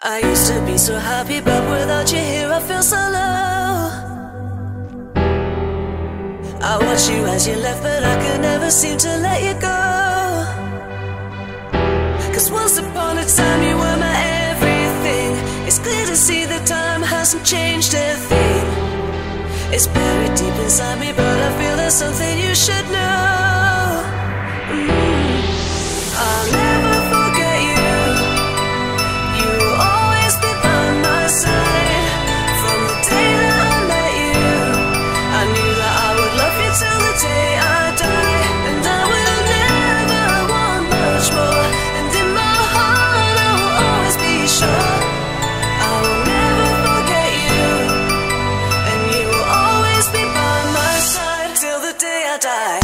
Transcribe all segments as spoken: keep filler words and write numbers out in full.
I used to be so happy, but without you here I feel so low. I watched you as you left, but I could never seem to let you go. Cause once upon a time you were my everything. It's clear to see that time hasn't changed a thing. It's buried deep inside me, but I feel there's something you should know. mm. I'll never forget you. You will always be by my side. From the day that I met you, I knew that I would love you till the day I die. And I will never want much more. And in my heart I will always be sure I will never forget you. And you will always be by my side till the day I die.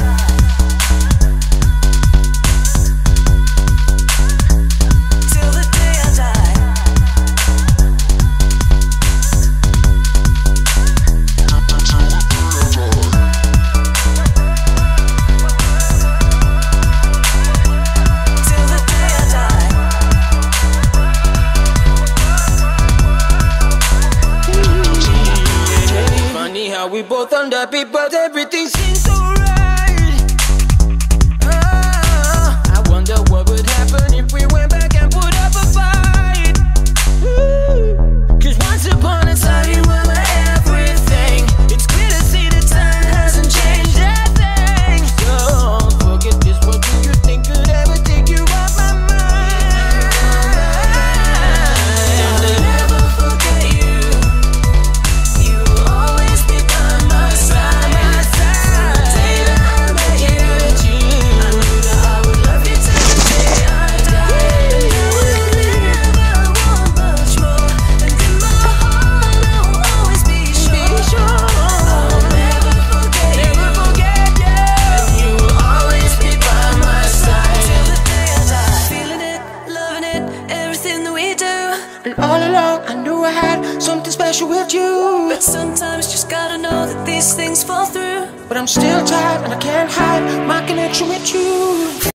We both unhappy, but everything seems so right. Ah, I wonder what would happen if we went back and put up a fight. Ooh. Cause once upon a time you were my everything. It's clear to see that time hasn't changed a thing. Don't forget this, what do you think could ever take you off my mind? I'll never forget you. You will always be by my side. From the day that I met you, I knew that I would love you till the day I die. And I will never want much more. And in my heart I will always be sure I'll never forget you. And you will always be by my side till the day I die. Feeling it, loving it, everything that we do. And all along I knew I had something special with you. But sometimes just gotta know that these things fall through. But I'm still tired and I can't hide my connection with you.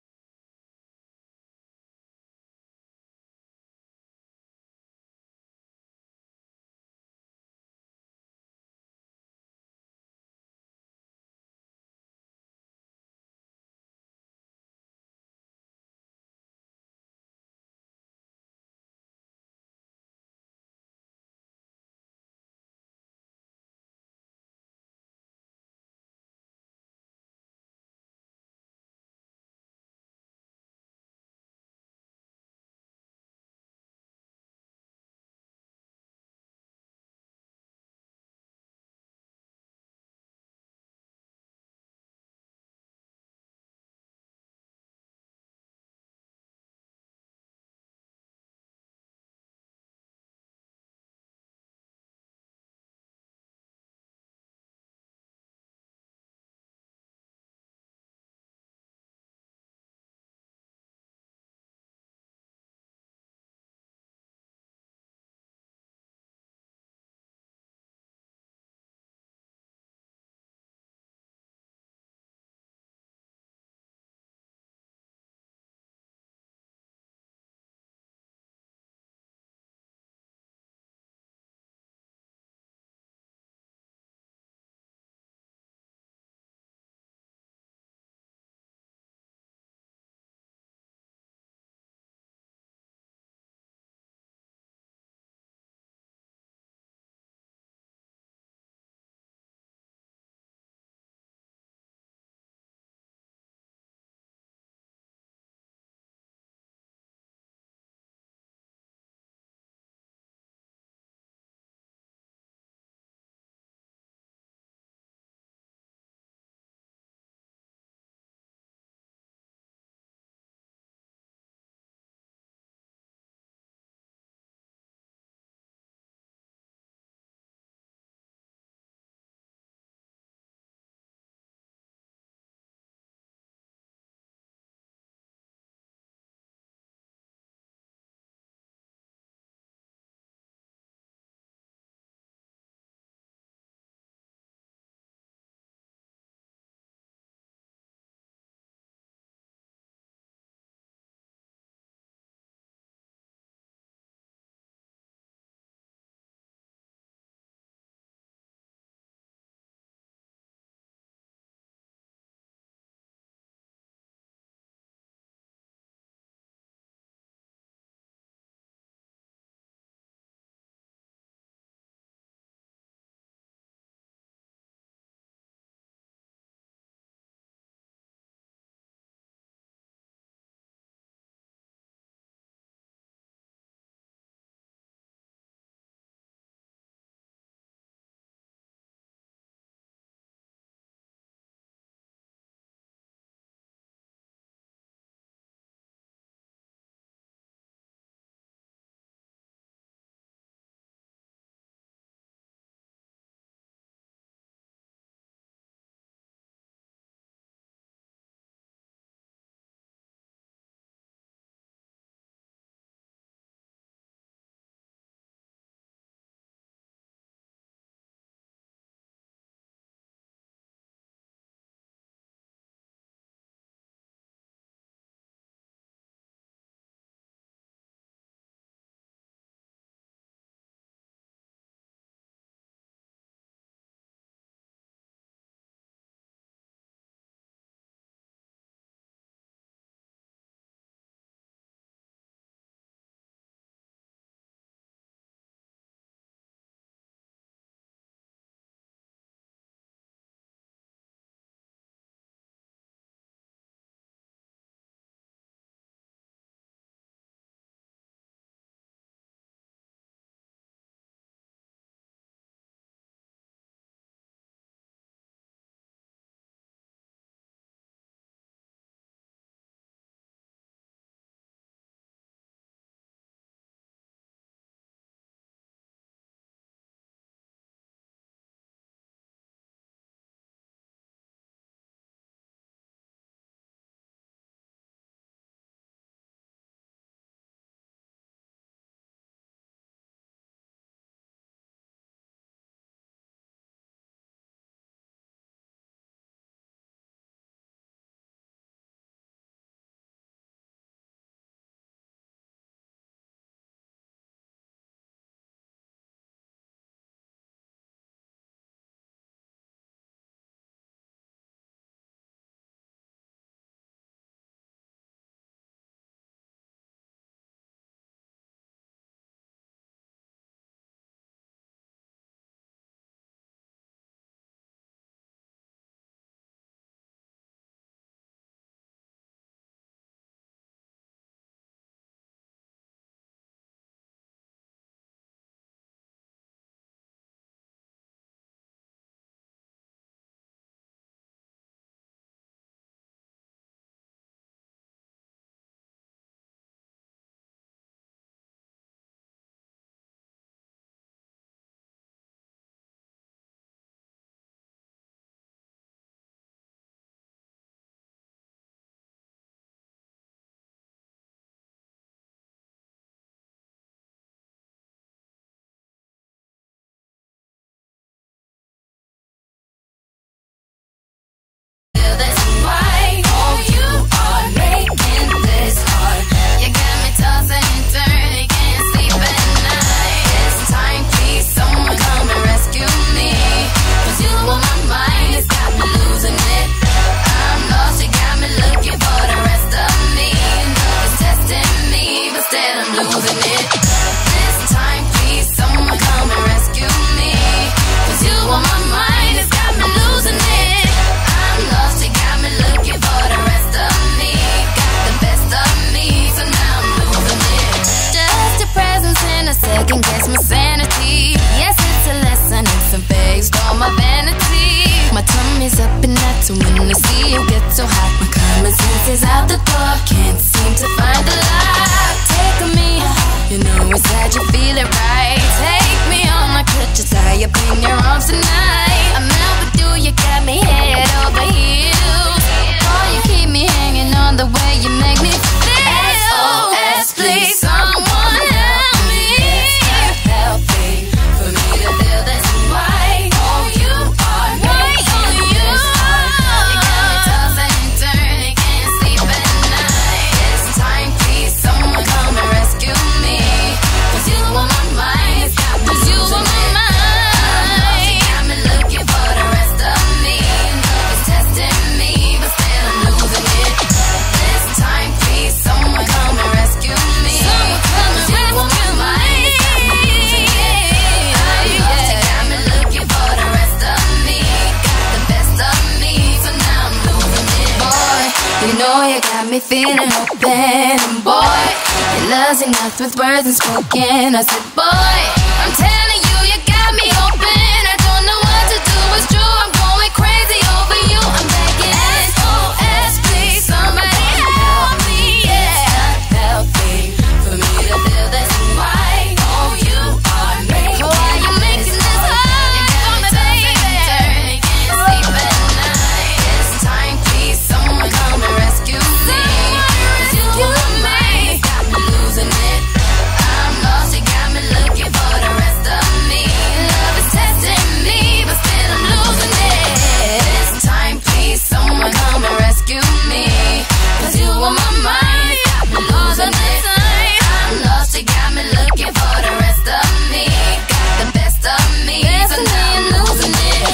me feeling open. And boy, your love's enough with words unspoken. I said, boy, I'm telling you, you got me open. I don't know what to do, it's true, I'm going crazy over you. I'm begging, S O S, please, somebody help me. Yeah, it's not healthy for me to feel this way. Oh, you are making, why you making this hard for me, baby? Can't sleep at night. It's time, please, someone come and rescue me. 'Cause you and me got me losing it. I'm lost, you got me looking for the rest of me. Love is testing me, but still I'm losing it. This time, please, someone come and rescue me. 'Cause you on my mind, got me losing it. I'm lost, you got me looking for the rest of me. Got the best of me, so now I'm losing it.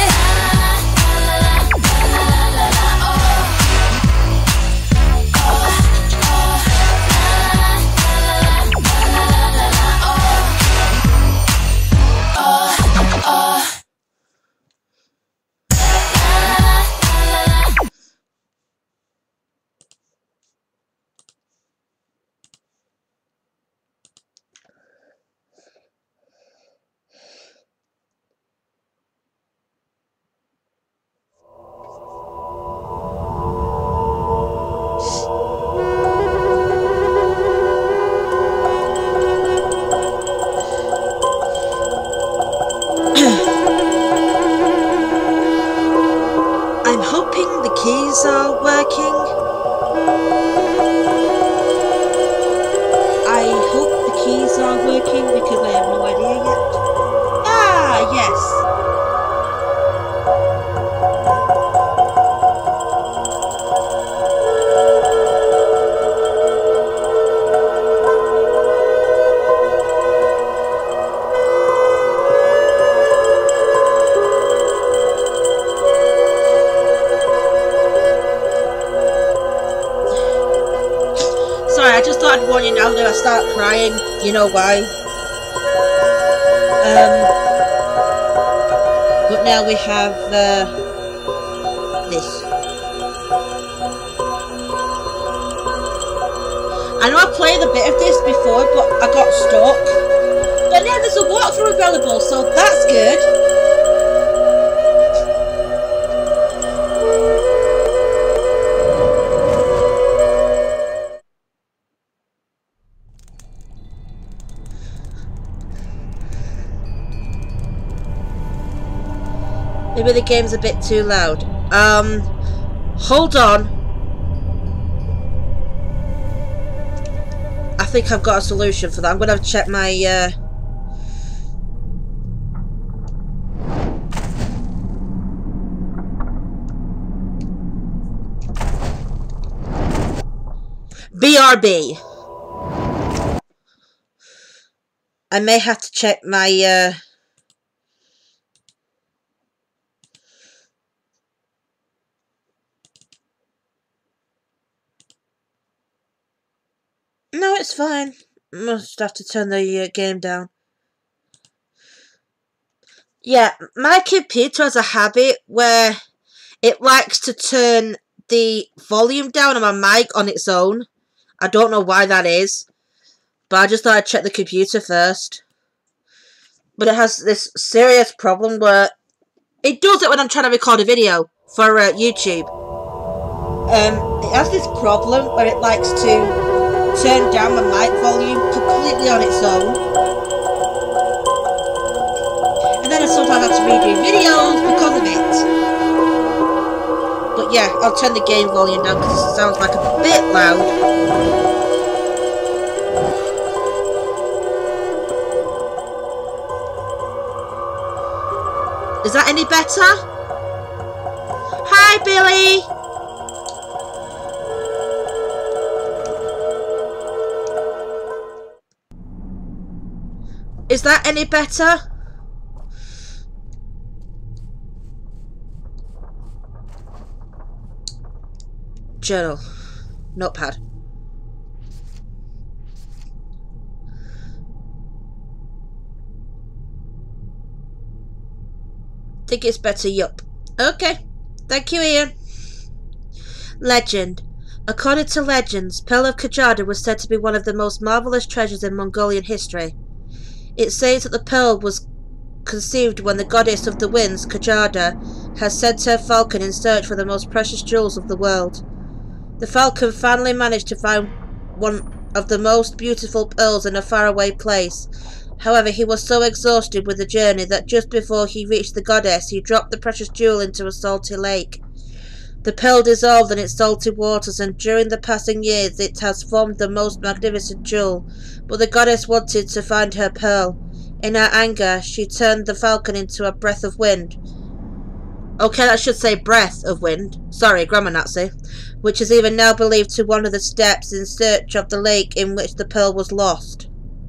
I'm hoping the keys are working. I hope the keys are working because I have no idea yet. Ah, yes. Sorry, I just thought I'd warn you now that I start crying. You know why. Um, but now we have uh, this. I know I played a bit of this before, but I got stuck. But now there's a walkthrough available, so that's good. Maybe the game's a bit too loud. Um, hold on. I think I've got a solution for that. I'm gonna check my, uh... B R B. I may have to check my, uh... No, it's fine. Must have to turn the uh, game down. Yeah, my computer has a habit where it likes to turn the volume down on my mic on its own. I don't know why that is, but I just thought I'd check the computer first. But it has this serious problem where it does it when I'm trying to record a video for uh, YouTube. Um, it has this problem where it likes to turn down my mic volume completely on its own. And then I sometimes have to redo videos because of it. But yeah, I'll turn the game volume down because it sounds like a bit loud. Is that any better? Hi, Billy! Is that any better? Journal. Notepad. Think it's better, yup. Okay. Thank you, Ian. Legend. According to legends, Pearl of Kajada was said to be one of the most marvelous treasures in Mongolian history. It says that the pearl was conceived when the goddess of the winds, Kajada, has sent her falcon in search for the most precious jewels of the world. The falcon finally managed to find one of the most beautiful pearls in a faraway place. However, he was so exhausted with the journey that just before he reached the goddess, he dropped the precious jewel into a salty lake. The pearl dissolved in its salty waters, and during the passing years it has formed the most magnificent jewel. But the goddess wanted to find her pearl. In her anger, she turned the falcon into a breath of wind. Okay, that should say breath of wind. Sorry, grammar Nazi. Which is even now believed to one of the steps in search of the lake in which the pearl was lost.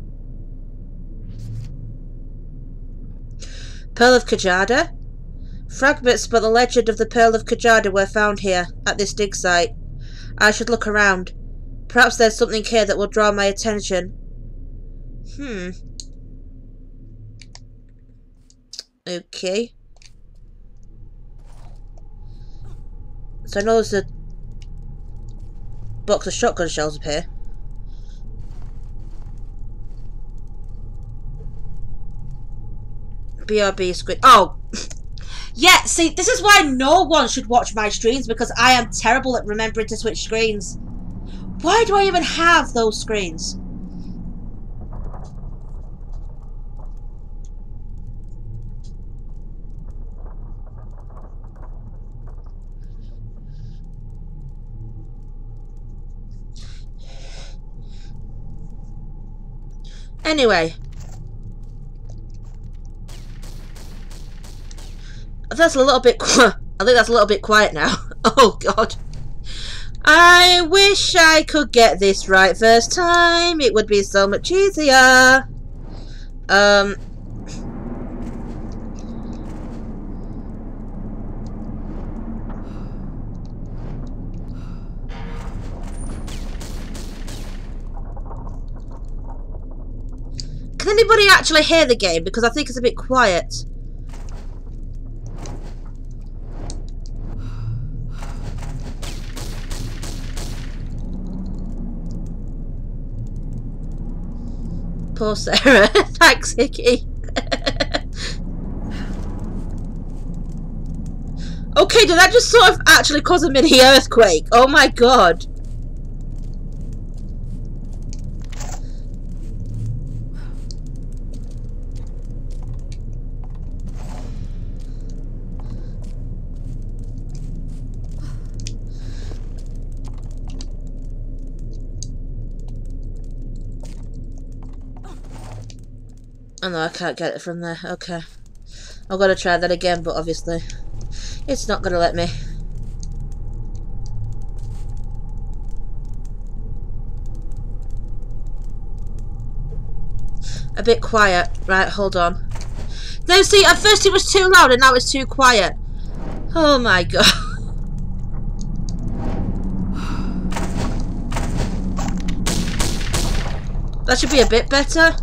Pearl of Kajada? Fragments about the legend of the Pearl of Kajada were found here, at this dig site. I should look around. Perhaps there's something here that will draw my attention. Hmm. Okay. So I know there's a box of shotgun shells up here. B R B screen. Oh! Yeah, see, this is why no one should watch my streams, because I am terrible at remembering to switch screens. Why do I even have those screens? Anyway. That's a little bit quiet. I think that's a little bit quiet now. Oh god. I wish I could get this right first time. It would be so much easier. Um. Can anybody actually hear the game? Because I think it's a bit quiet. Poor Sarah. Thanks, Hickey. Okay, did that just sort of actually cause a mini earthquake? Oh my god. Oh no, I can't get it from there. Okay. I've got to try that again, but obviously it's not going to let me. A bit quiet. Right, hold on. No, see, at first it was too loud and now it's too quiet. Oh my god. That should be a bit better.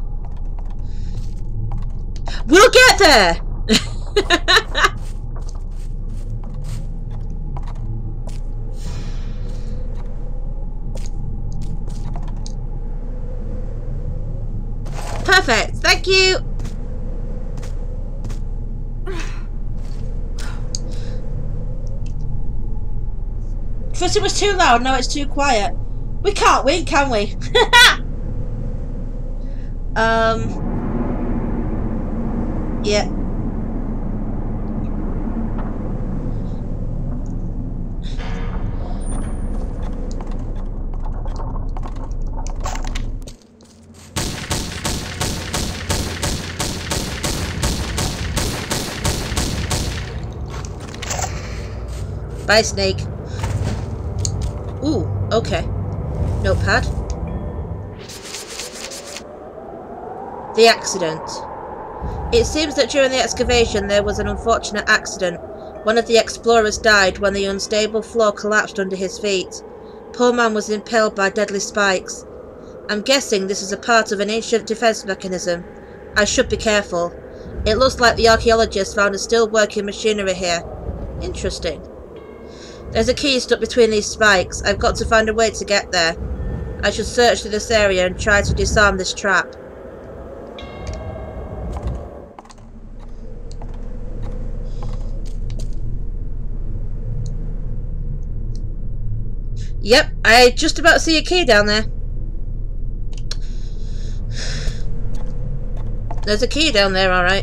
We'll get there! Perfect, thank you! First it was too loud, now it's too quiet. We can't win, can we? um... Yeah. Bye, Snake. Ooh, okay. Notepad. The accident. It seems that during the excavation there was an unfortunate accident. One of the explorers died when the unstable floor collapsed under his feet. Poor man was impaled by deadly spikes. I'm guessing this is a part of an ancient defense mechanism. I should be careful. It looks like the archaeologists found a still working machinery here. Interesting. There's a key stuck between these spikes. I've got to find a way to get there. I should search through this area and try to disarm this trap. Yep, I just about see a key down there. There's a key down there, alright.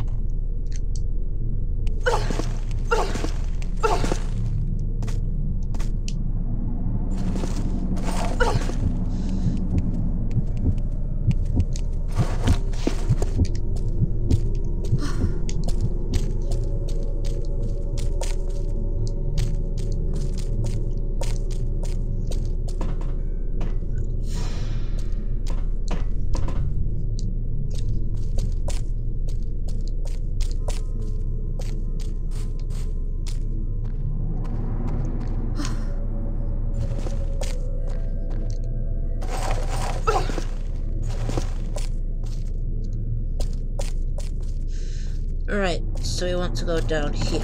Right, so we want to go down here.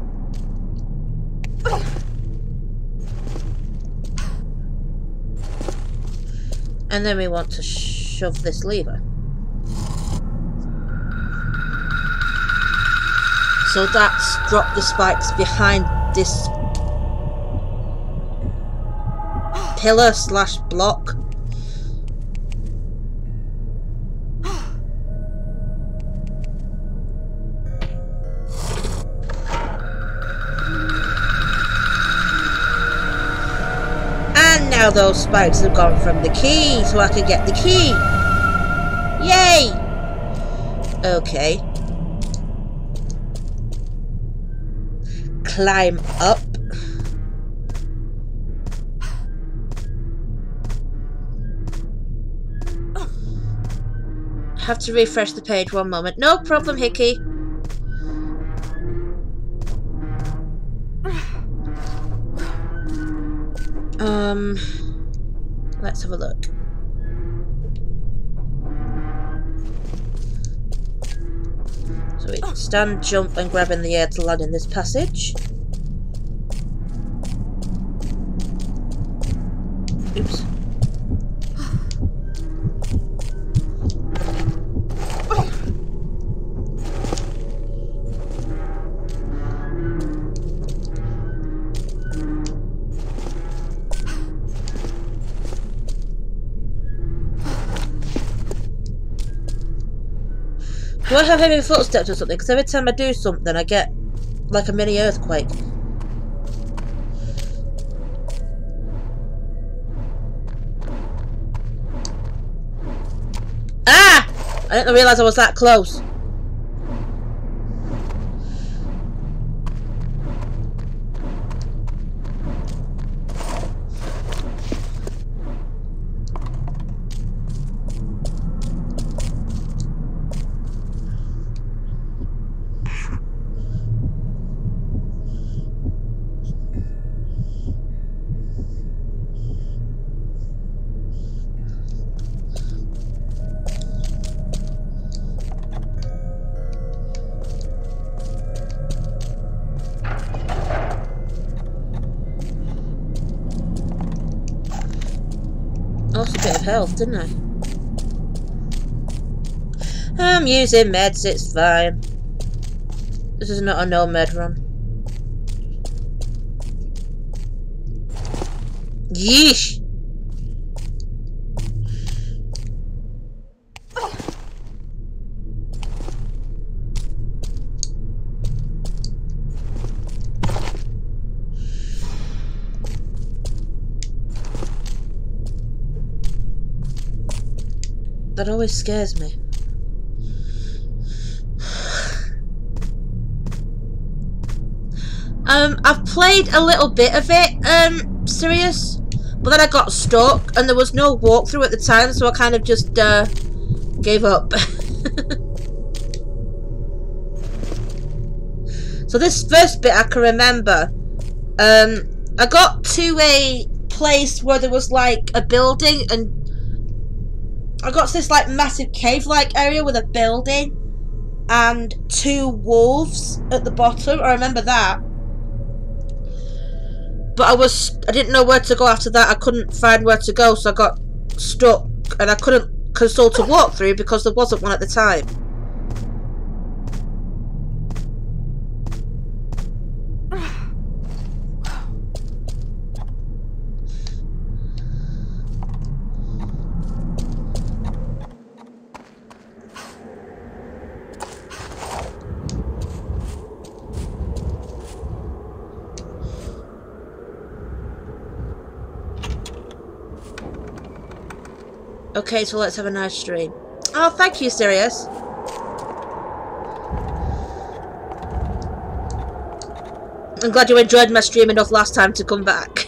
And then we want to shove this lever. So that's dropped the spikes behind this pillar slash block. Now those spikes have gone from the key, so I can get the key. Yay! Okay. Climb up. Have to refresh the page one moment. No problem, Hickey. Um, let's have a look. So we can stand, jump, and grab in the air to land in this passage. Oops. Do I have heavy footsteps or something? Because every time I do something, I get like a mini earthquake. Ah! I didn't realise I was that close. Lost a bit of health, didn't I? I'm using meds, it's fine. This is not a no med run. Yeesh! That always scares me. Um, I've played a little bit of it, um, Sirius, but then I got stuck and there was no walkthrough at the time, so I kind of just, uh, gave up. So this first bit I can remember, um, I got to a place where there was like a building and I got to this like massive cave-like area with a building and two wolves at the bottom. I remember that. but I was I didn't know where to go after that. I couldn't find where to go, so I got stuck, and I couldn't consult a walkthrough because there wasn't one at the time. Okay, so let's have a nice stream. Oh, thank you, Sirius. I'm glad you enjoyed my stream enough last time to come back.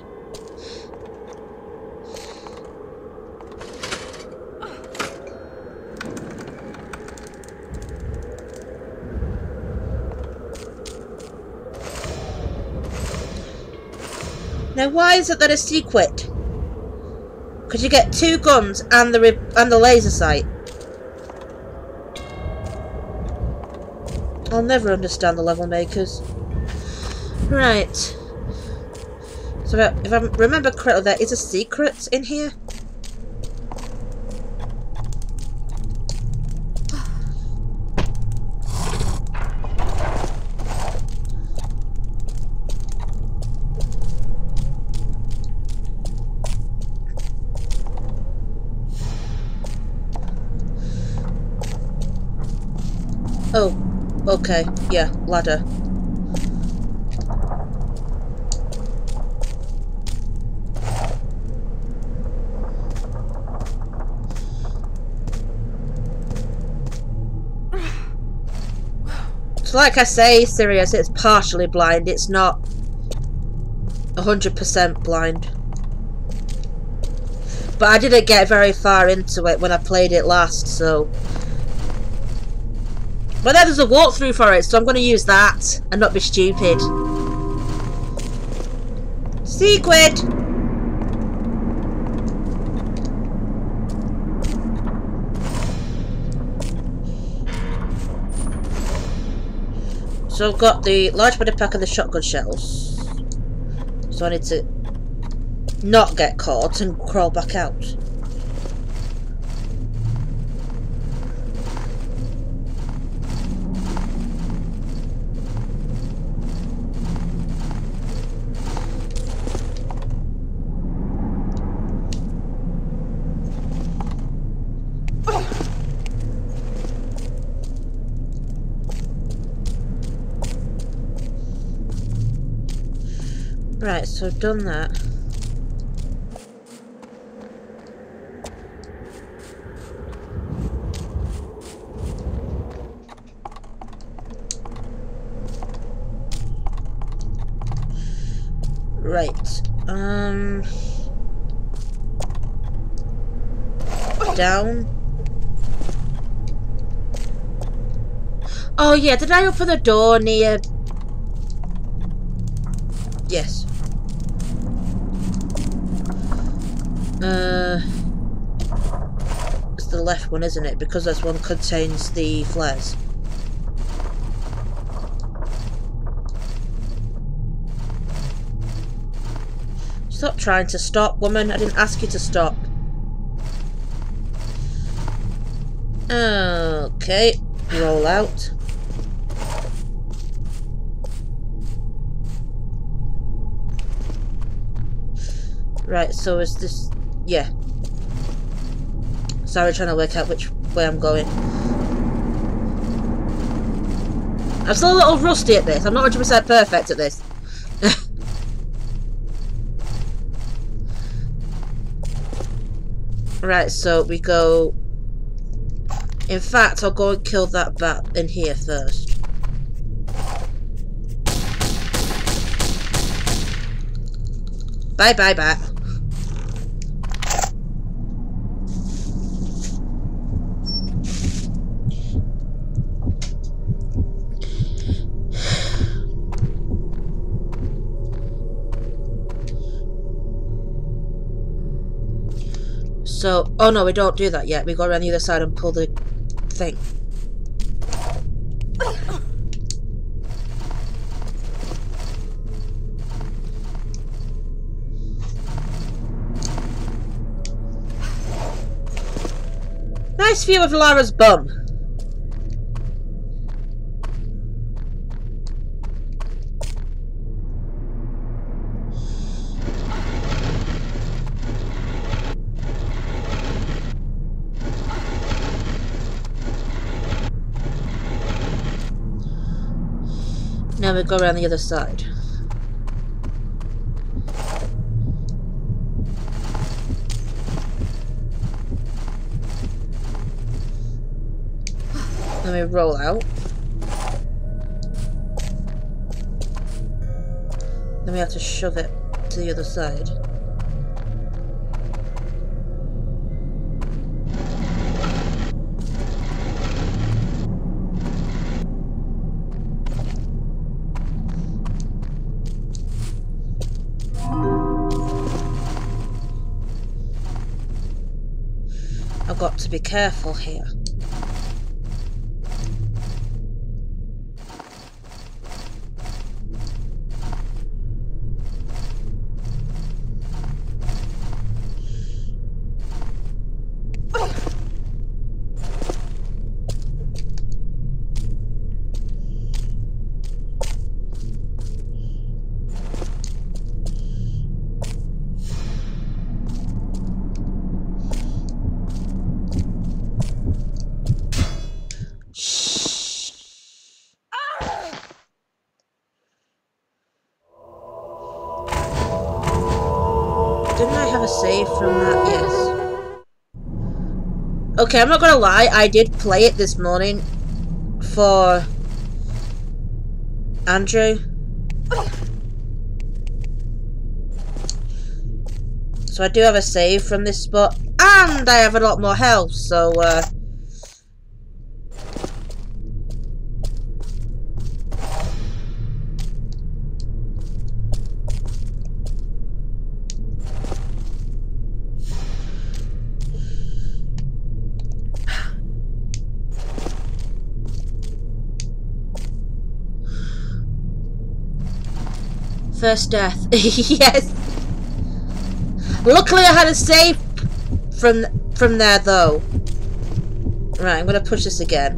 Now, why is it that a secret? Because you get two guns and the and the laser sight. I'll never understand the level makers. Right. So if I, if I remember correctly, there is a secret in here. Oh, okay, yeah, ladder. So like I say, Sirius, it's partially blind, it's not one hundred percent blind. But I didn't get very far into it when I played it last, so... But then there's a walkthrough for it, so I'm going to use that and not be stupid. Secret! So I've got the large body pack of the shotgun shells. So I need to not get caught and crawl back out. Right, so I've done that. Right, um... down. Oh yeah, did I open the door near... Yes. Uh, it's the left one, isn't it? Because this one contains the flares. Stop trying to stop, woman. I didn't ask you to stop. Okay, roll out. Right, so is this... yeah. Sorry, trying to work out which way I'm going. I'm still a little rusty at this. I'm not one hundred percent perfect at this. Right, so we go... In fact, I'll go and kill that bat in here first. Bye bye, bat. So, oh no, we don't do that yet. We go around the other side and pull the thing. nice view of Lara's bum. Now we go around the other side. Then we roll out. Then we have to shove it to the other side. I've got to be careful here. Didn't I have a save from that? Yes. Okay, I'm not gonna lie, I did play it this morning for Andrew. So I do have a save from this spot, and I have a lot more health, so uh first death. Yes. Luckily I had a save from from there though. Right, I'm gonna push this again.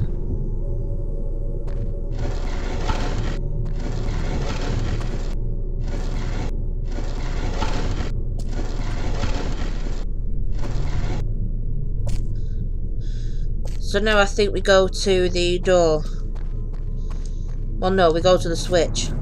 So now I think we go to the door. Well no, we go to the switch.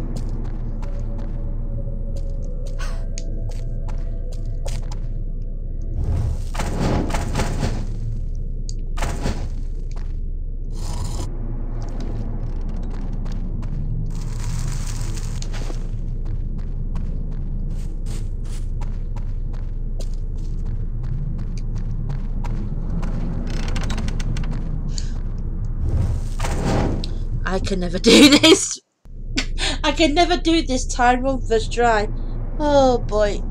I can never do this. I can never do this time run first try. Oh boy.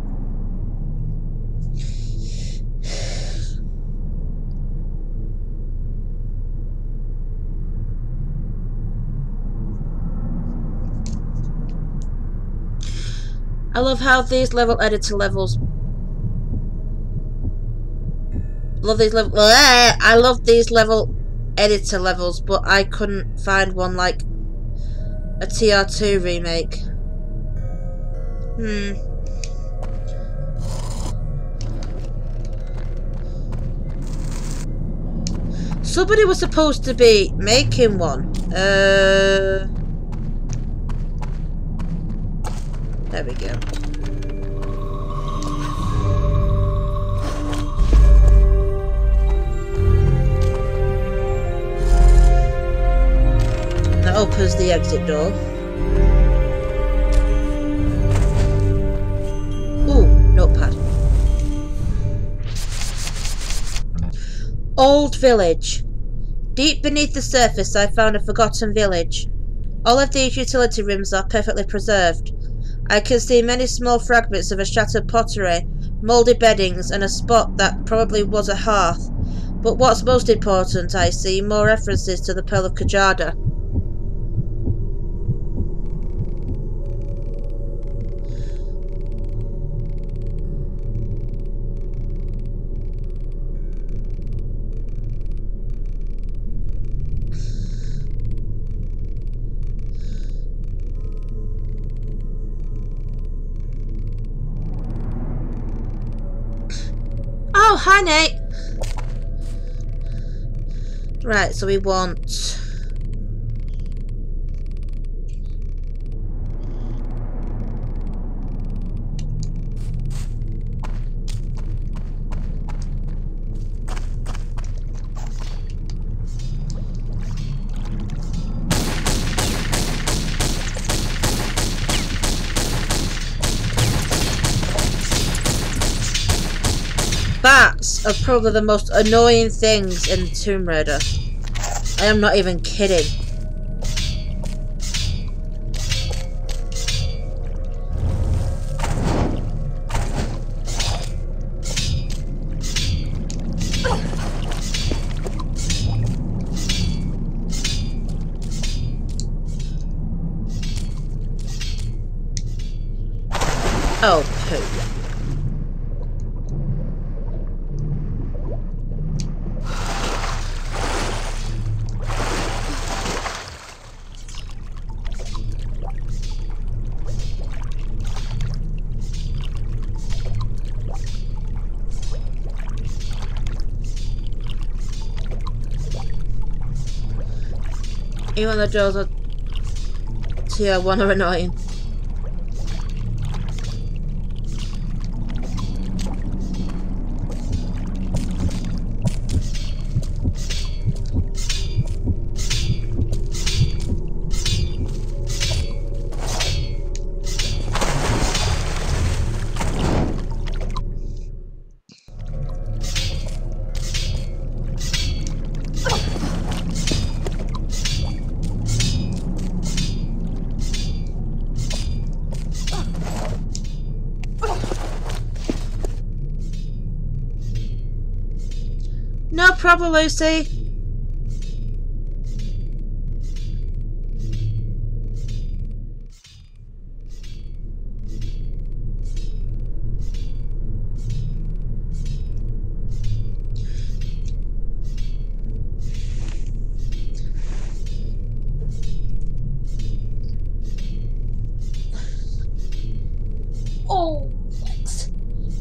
I love how these level editor levels. Love these level. I love these level editor levels, but I couldn't find one like a T R two remake. Hmm. Somebody was supposed to be making one. Uh. There we go. That opens the exit door. Ooh, notepad. Old village. Deep beneath the surface I found a forgotten village. All of these utility rooms are perfectly preserved. I can see many small fragments of a shattered pottery, mouldy beddings, and a spot that probably was a hearth. But what's most important, I see more references to the Pearl of Kajada. hi Nate. Right, so we want... Bats are probably the most annoying things in Tomb Raider. I am not even kidding. Oh, poo. Even the doors are tier one are annoying. No problem, Lucy. Oh, what?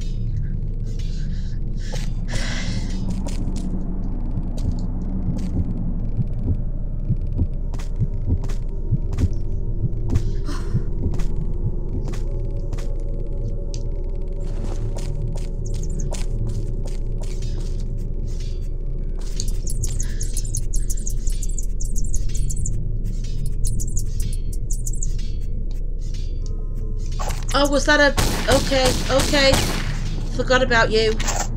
Oh, was that a... Okay, okay. Forgot about you.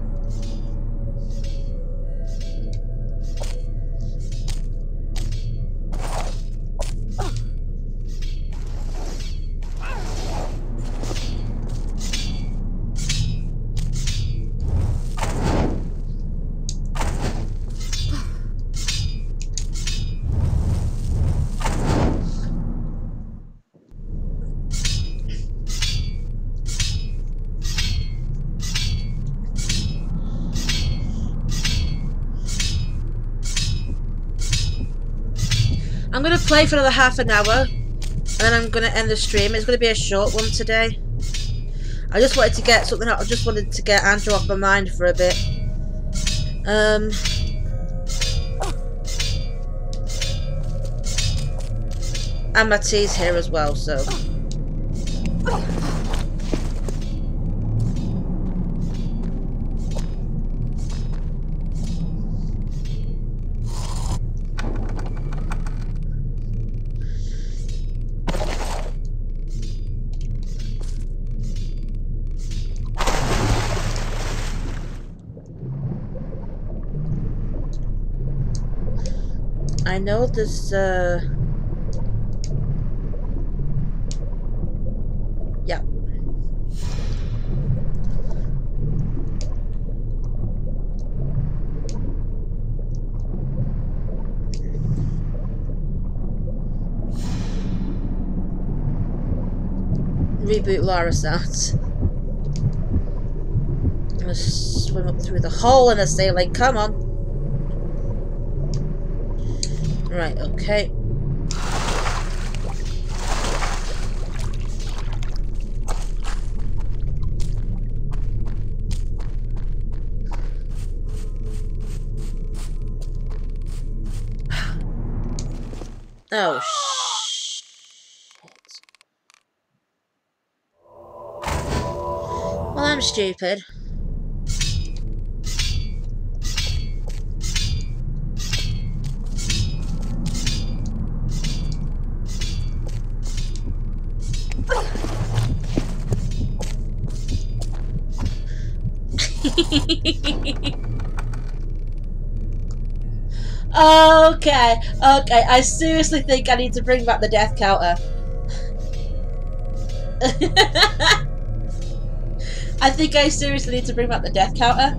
I'm going to play for another half an hour, and then I'm going to end the stream. It's going to be a short one today. I just wanted to get something out. I just wanted to get Andrew off my mind for a bit. Um... And my tea's here as well, so... I know this, uh... yeah. Reboot Lara sounds. I'm gonna swim up through the hole in the ceiling, come on. Right, okay. Oh, shit. Well, I'm stupid. Okay, okay, I seriously think I need to bring back the death counter. I think I seriously need to bring back the death counter.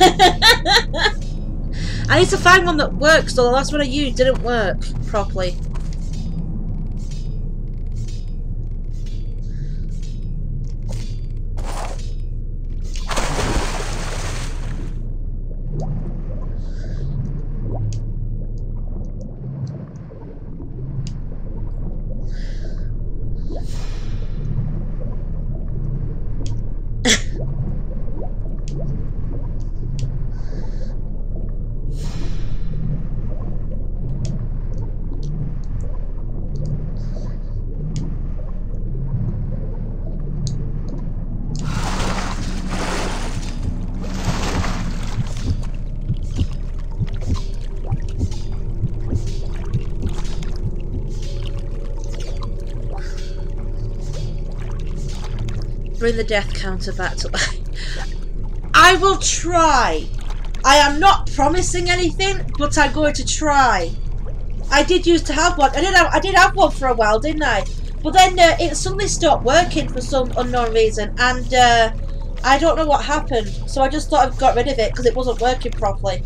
I need to find one that works, though the last one I used didn't work properly. Bring the death counter back to life. I will try. I am not promising anything, but I'm going to try. I did used to have one. I did have, I did have one for a while, didn't I? But then uh, it suddenly stopped working for some unknown reason, and uh, I don't know what happened. So I just thought I got rid of it because it wasn't working properly.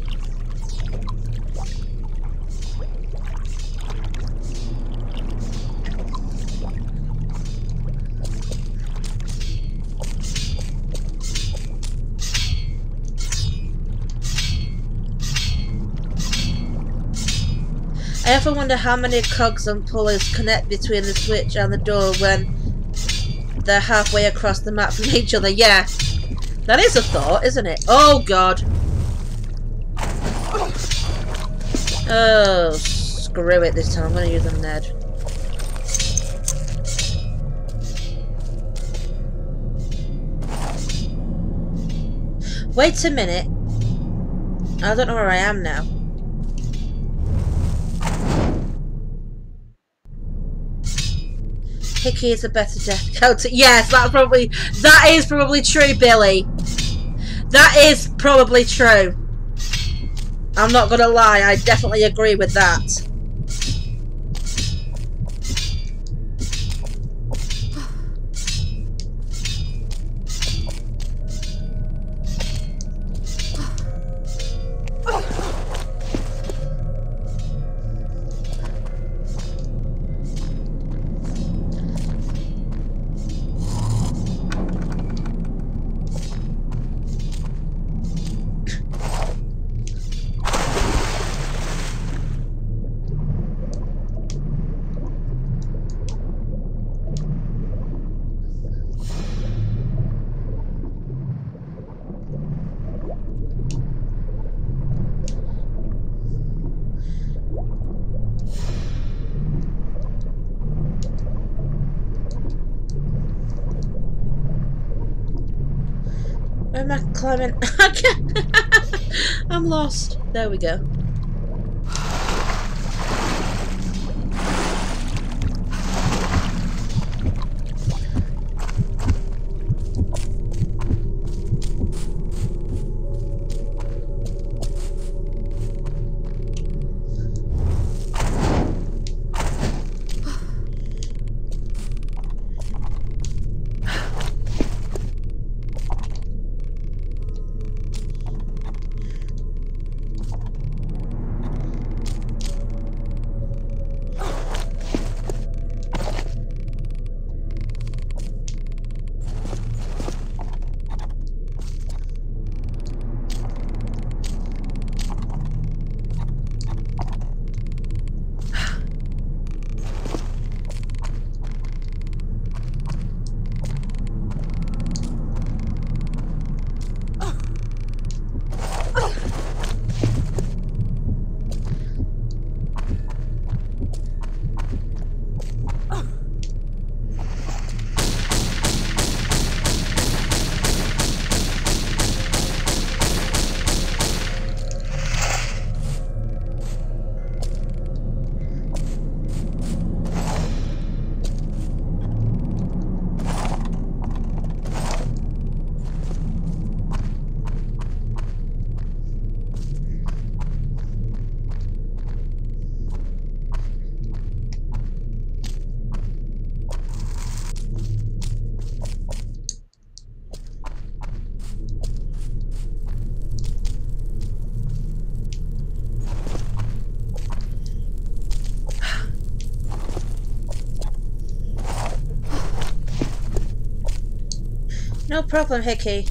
I often wonder how many cogs and pullers connect between the switch and the door when they're halfway across the map from each other. Yeah, that is a thought, isn't it? Oh, God. Oh, screw it this time. I'm going to use a Ned. Wait a minute. I don't know where I am now. Hickey is a better death counter. Yes, that's probably that is probably true, Billy. That is probably true. I'm not gonna lie, I definitely agree with that. Where am I climbing? I'm lost. There we go. No problem, Hickey.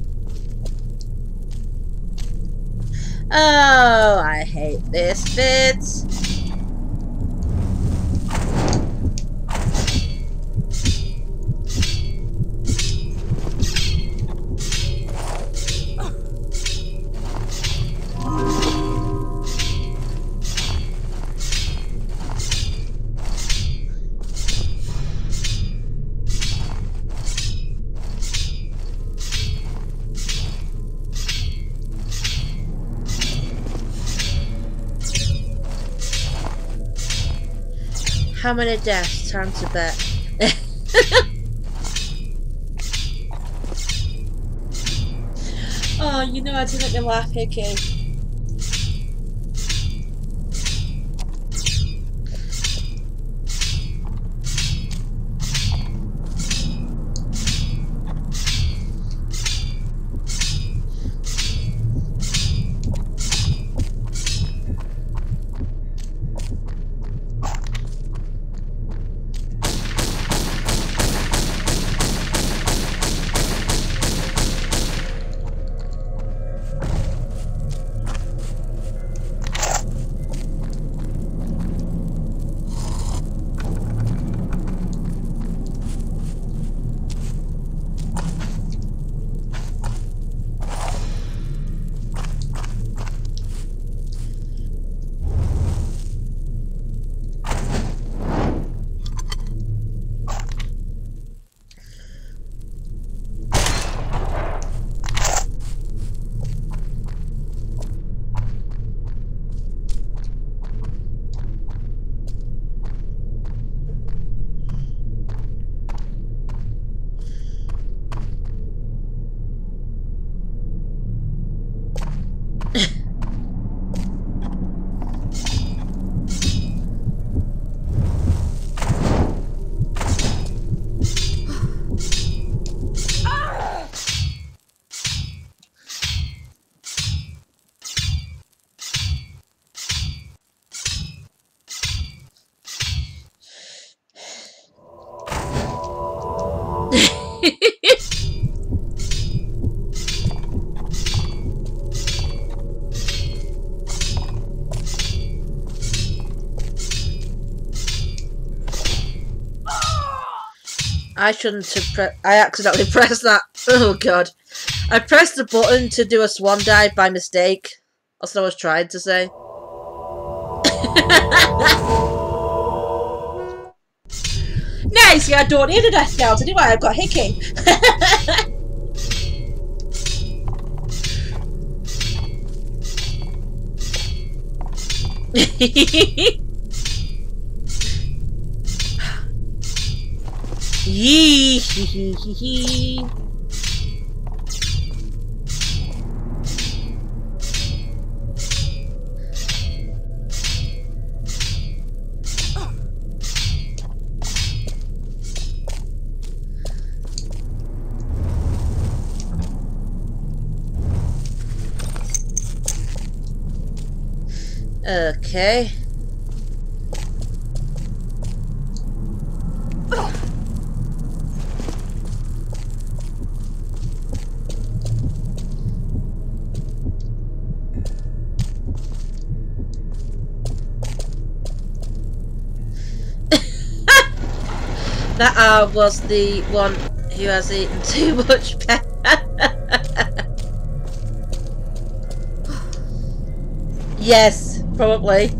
Oh, I hate this bit. How many deaths? Time to bet. Oh, you know I didn't make me laugh, Hickey. I shouldn't have pre- I accidentally pressed that. Oh god. I pressed the button to do a swan dive by mistake. That's what I was trying to say. Nice, yeah, I don't need a death counter, do I? I've got Hickey. Yee hee hee hee hee. Okay. That uh, was the one who has eaten too much pepper. Yes, probably.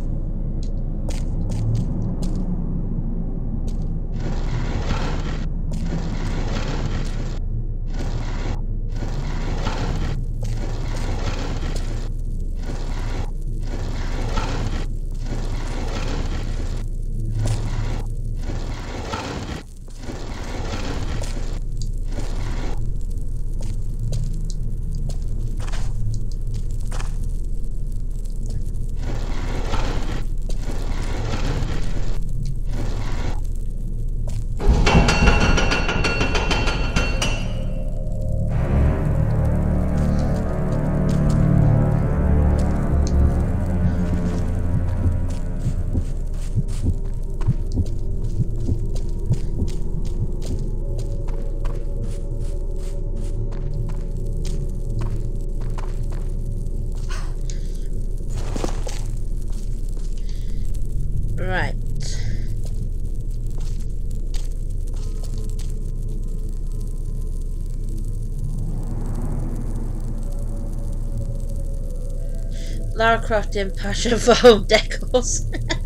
Lara Croft in passion for home decors.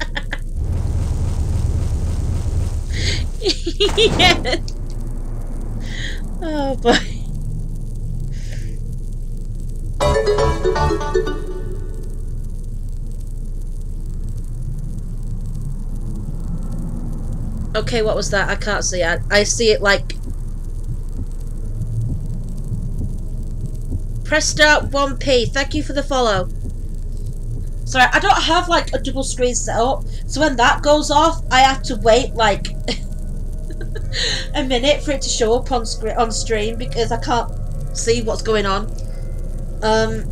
Yeah. Oh boy. Okay, what was that? I can't see it. I see it like... Press start one p. Thank you for the follow. Sorry, I don't have like a double screen set up, so when that goes off, I have to wait like a minute for it to show up on screen on stream because I can't see what's going on. Um.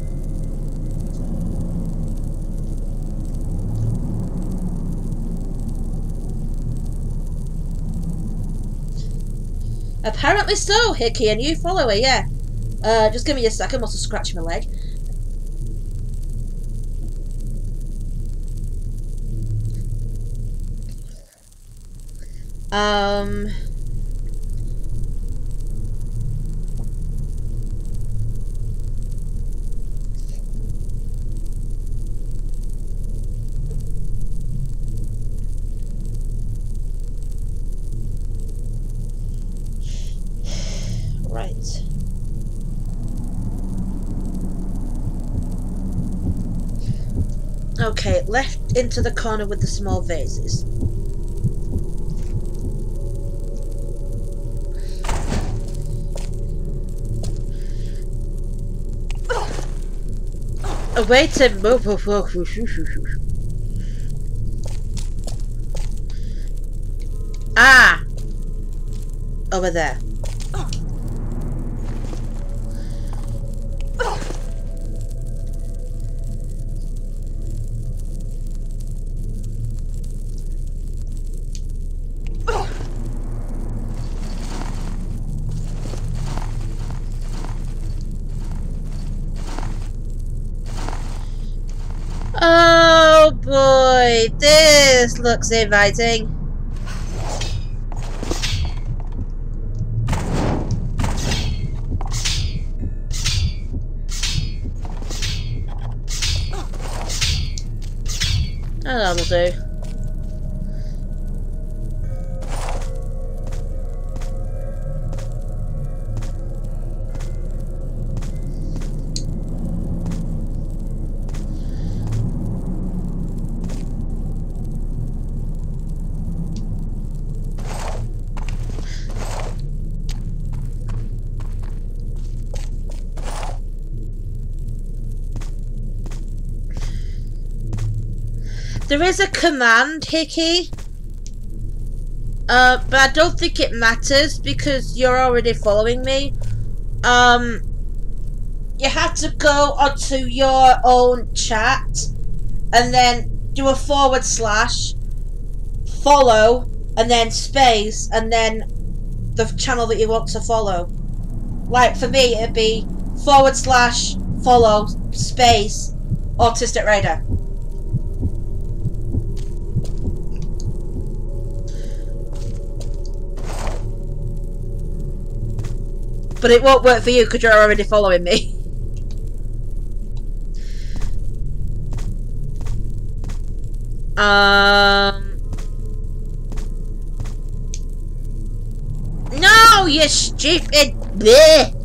Apparently so, Hickey, a new follower, yeah. Uh, just give me a second whilst I scratch my leg. Um... Right. Okay, left into the corner with the small vases. Oh, wait a move. Ah! Over there. Oh boy, this looks inviting. Oh, that'll do. There is a command, Hickey, uh, but I don't think it matters because you're already following me. Um, you have to go onto your own chat and then do a forward slash, follow, and then space, and then the channel that you want to follow. Like for me, it'd be forward slash, follow, space, Autistic Raider. But it won't work for you because you're already following me. um. No, you stupid. Bleh.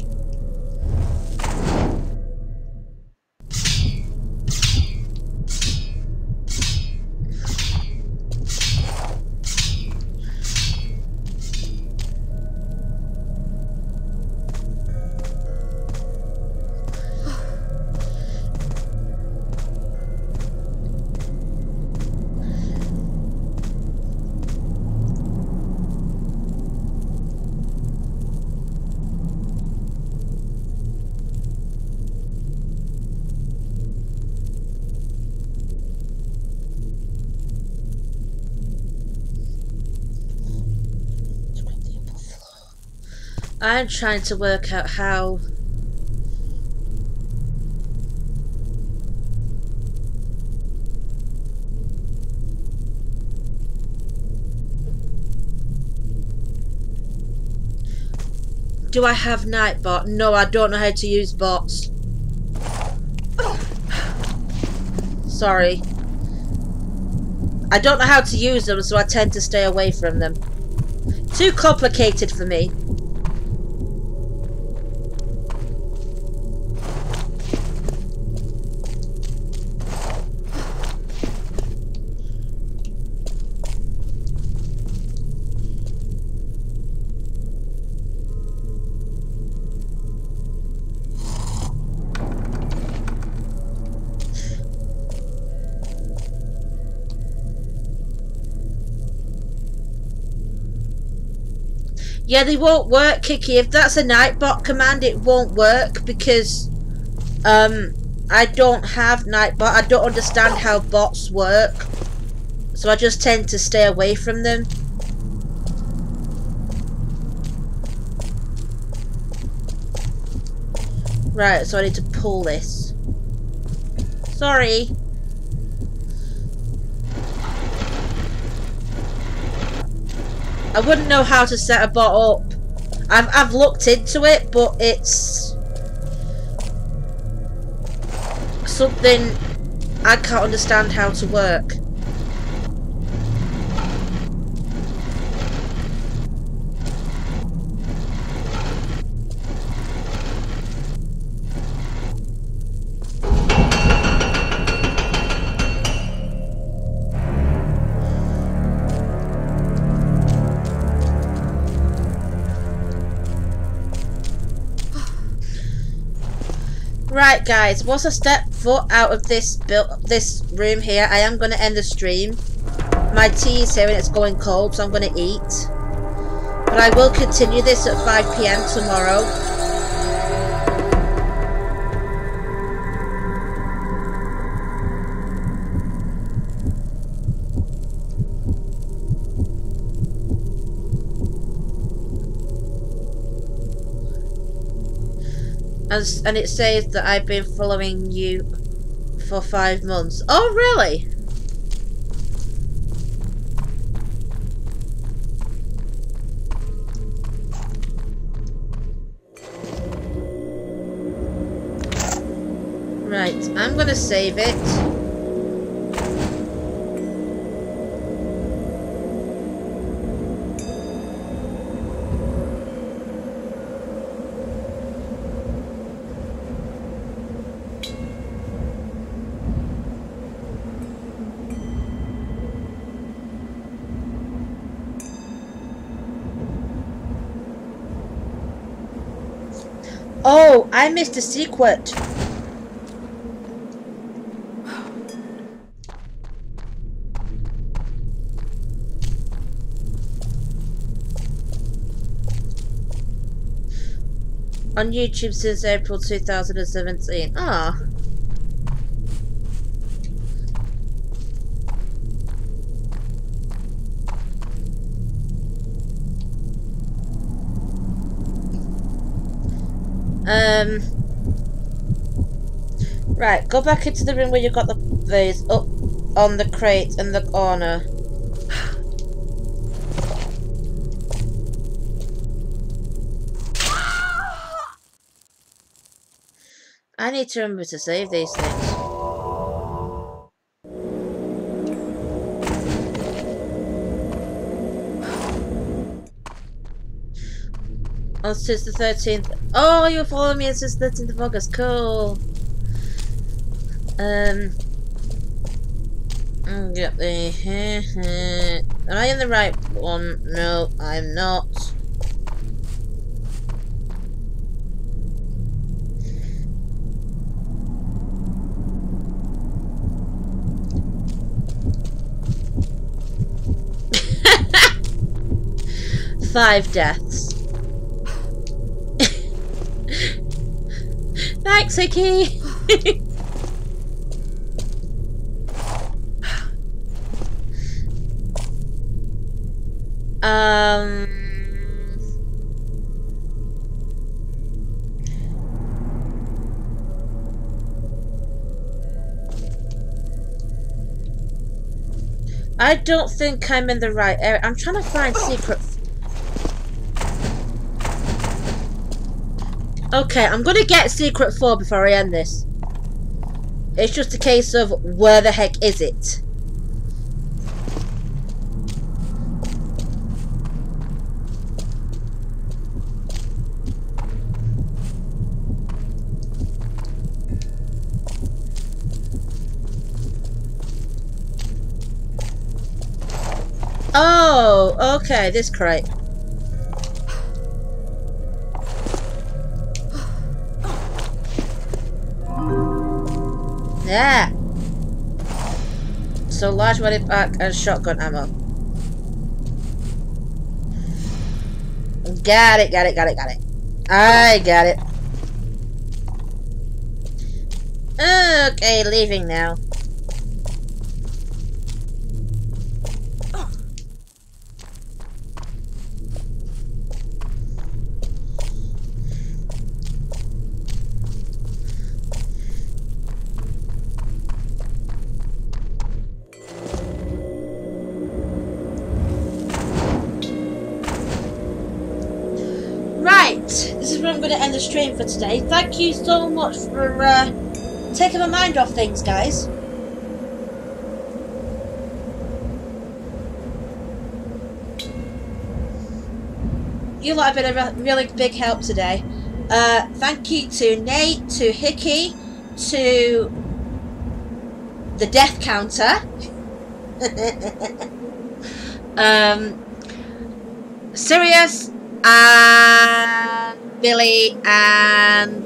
I'm trying to work out how... Do I have Nightbot? No, I don't know how to use bots. Sorry. I don't know how to use them, so I tend to stay away from them. Too complicated for me. Yeah, they won't work, Kiki. If that's a Nightbot command, it won't work because um, I don't have Nightbot. I don't understand how bots work. So I just tend to stay away from them. Right, so I need to pull this. Sorry. I wouldn't know how to set a bot up. I've, I've looked into it, but it's something I can't understand how to work. Right, guys, once I step foot out of this build, this room here, I am going to end the stream. My tea is here and it's going cold, so I'm going to eat. But I will continue this at five p m tomorrow. And, and it says that I've been following you for five months. Oh, really? Right, I'm gonna save it. Oh, I missed a secret. On YouTube since April two thousand seventeen. Ah. Um. Right, go back into the room where you got the vase up on the crate in the corner. I need to remember to save these things. Oh, since the thirteenth. Oh, you're following me since the thirteenth of August. Cool. Um. Get the. Am I in the right one? No, I'm not. Five deaths. Thanks, Hickey. um. I don't think I'm in the right area. I'm trying to find secret. Okay, I'm gonna get secret four before I end this. It's just a case of where the heck is it? Oh, okay, this crate. Yeah. So large body pack and shotgun ammo. Got it, got it, got it, got it. I got it. Okay, leaving now. This is where I'm going to end the stream for today. Thank you so much for uh, taking my mind off things, guys. You lot have been a really big help today. Uh, thank you to Nate, to Hickey, to the Death Counter, um, Sirius, and Billy, and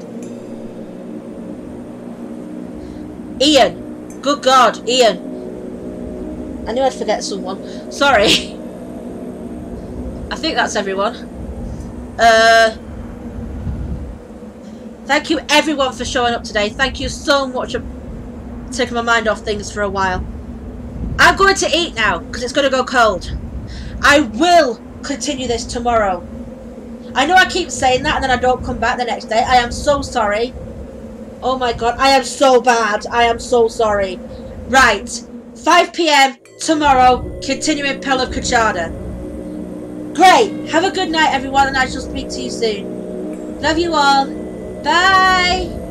Ian. Good God, Ian. I knew I'd forget someone. Sorry. I think that's everyone. Uh, thank you everyone for showing up today. Thank you so much for taking my mind off things for a while. I'm going to eat now because it's going to go cold. I will continue this tomorrow. I know I keep saying that and then I don't come back the next day. I am so sorry. Oh my God, I am so bad. I am so sorry. Right, five p m tomorrow, continuing Pearl of Kachada. Great. Have a good night, everyone, and I shall speak to you soon. Love you all. Bye.